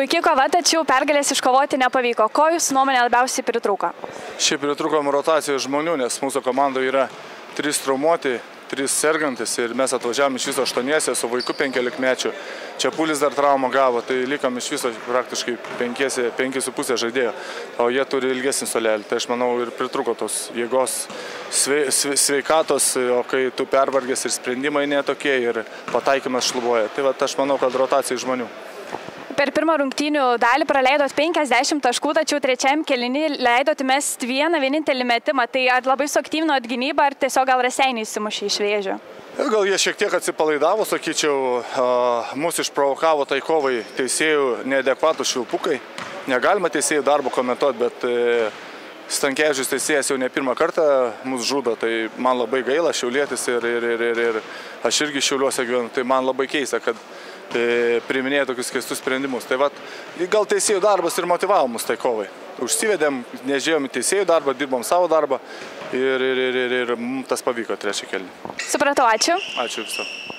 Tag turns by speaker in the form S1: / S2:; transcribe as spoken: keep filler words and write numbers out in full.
S1: Puikiai kova, tačiau pergalės iškovoti nepavyko. Ko jūsų nuomonė labiausiai pritrūko?
S2: Šiaip pritrūko rotacijos žmonių, nes mūsų komandoje yra trys traumuoti, trys sergantis ir mes atvažiavome iš viso aštuoniese su vaiku penkiolikmečiu. Čepulis dar traumą gavo, tai likom iš viso praktiškai penki su pusė žaidėjo, o jie turi ilgesnį suolelį. Tai aš manau ir pritrūko tos jėgos, sve, sve, sveikatos, o kai tu pervargęs ir sprendimai netokie ir pataikymas šlubuoja. Tai va, aš manau, kad rotacija žmonių.
S1: Per pirmą rungtynių dalį praleidot penkiasdešimt taškų, tačiau trečiajam kėliny leidot mest vieną vienintelį metimą. Tai ar labai suaktyvinot gynybą, ar tiesiog gal Raseiniai įsimušė iš Vėžio?
S2: Gal jie šiek tiek atsipalaidavo, sakyčiau, mus išprovokavo tai kovai teisėjų neadekvatų švilpukai. Negalima teisėjų darbo komentuoti, bet Stankevičius teisėjas jau ne pirmą kartą mus žudo, tai man labai gaila, šiaulietis ir, ir, ir, ir, ir aš irgi Šiauliuose gyvenu, tai man labai keista, kad priiminėja tokius keistus sprendimus. Tai vat, gal teisėjų darbas ir motivavo mus tai kovai. Užsivedėm, nežiūrėjom į teisėjų darbą, dirbom savo darbą ir, ir, ir, ir, ir tas pavyko trečią kėlinį.
S1: Supratau, ačiū.
S2: Ačiū viso.